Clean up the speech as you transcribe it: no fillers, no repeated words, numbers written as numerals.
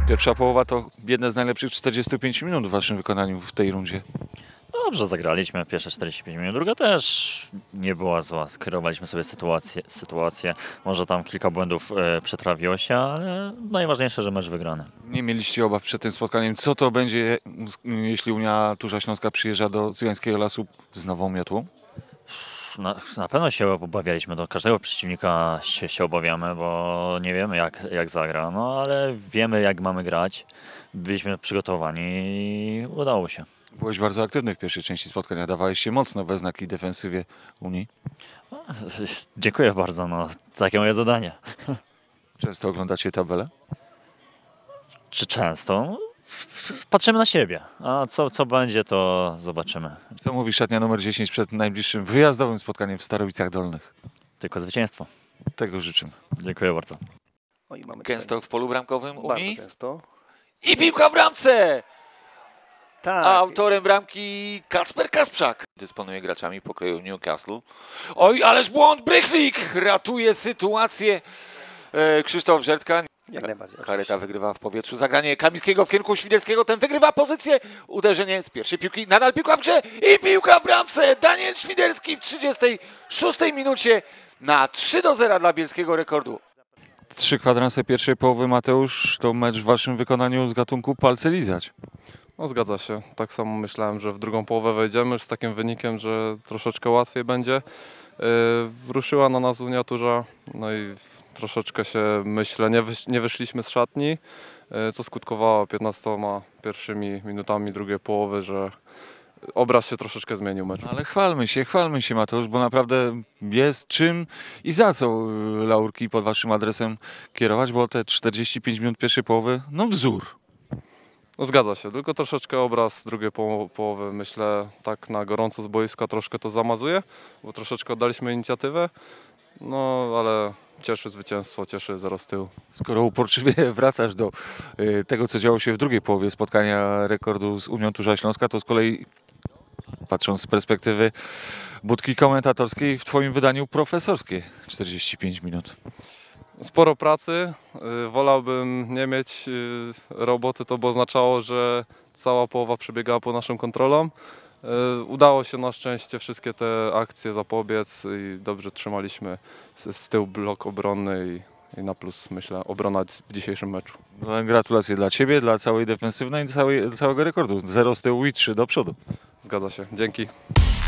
Pierwsza połowa to jedne z najlepszych 45 minut w waszym wykonaniu w tej rundzie. Dobrze zagraliśmy, pierwsze 45 minut, druga też nie była zła. Kierowaliśmy sobie sytuację. Może tam kilka błędów przetrawiło się, ale najważniejsze, że mecz wygrany. Nie mieliście obaw przed tym spotkaniem. Co to będzie, jeśli Unia Turza Śląska przyjeżdża do Cygańskiego Lasu z nową miotłą? Na pewno się obawialiśmy, do każdego przeciwnika się obawiamy, bo nie wiemy jak zagra, no ale wiemy jak mamy grać, byliśmy przygotowani i udało się. Byłeś bardzo aktywny w pierwszej części spotkania. Dawałeś się mocno we znaki defensywie Unii. Dziękuję bardzo, no takie moje zadanie. Często oglądacie tabelę? Czy często? Patrzymy na siebie, a co będzie, to zobaczymy. Co mówi szatnia numer 10 przed najbliższym wyjazdowym spotkaniem w Starowicach Dolnych? Tylko zwycięstwo. Tego życzymy. Dziękuję bardzo. Oj, mamy Gęsto w polu bramkowym Unii. bardzo gęsto. I piłka w bramce! Tak, Autorem bramki Kacper Kasprzak. Dysponuje graczami pokroju Newcastle. Oj, ależ błąd! Brychwik ratuje sytuację. Krzysztof Żertka. jak najbardziej. Kareta oczywiście. wygrywa w powietrzu. Zagranie Kamińskiego w kierunku Świderskiego. Ten wygrywa pozycję. Uderzenie z pierwszej piłki. Nadal piłka w grze. I piłka w bramce. Daniel Świderski w 36 minucie na 3-0 dla bielskiego rekordu. 3 kwadranse pierwszej połowy, Mateusz. To mecz w waszym wykonaniu z gatunku palce lizać. No zgadza się. Tak samo myślałem, że w drugą połowę wejdziemy już z takim wynikiem, że troszeczkę łatwiej będzie. Ruszyła na nas Unia Turza, no i troszeczkę się, myślę, nie wyszliśmy z szatni, co skutkowało 15 pierwszymi minutami drugiej połowy, że obraz się troszeczkę zmienił meczu. Ale chwalmy się Mateusz, bo naprawdę jest czym i za co laurki pod waszym adresem kierować, bo te 45 minut pierwszej połowy, no wzór. No zgadza się, tylko troszeczkę obraz drugiej połowy, myślę, tak na gorąco z boiska troszkę to zamazuje, bo troszeczkę oddaliśmy inicjatywę, no ale cieszy zwycięstwo, cieszy 0 z tyłu. Skoro uporczywie wracasz do tego, co działo się w drugiej połowie spotkania rekordu z Unią Turza Śląska, to z kolei, patrząc z perspektywy budki komentatorskiej, w twoim wydaniu profesorskie 45 minut. Sporo pracy, wolałbym nie mieć roboty, to by oznaczało, że cała połowa przebiegała po naszym kontrolom. Udało się na szczęście wszystkie te akcje zapobiec i dobrze trzymaliśmy z tyłu blok obronny i na plus, myślę, obrona w dzisiejszym meczu. No, gratulacje dla ciebie, dla całej defensywnej i całego rekordu. 0 z tyłu i 3 do przodu. Zgadza się, dzięki.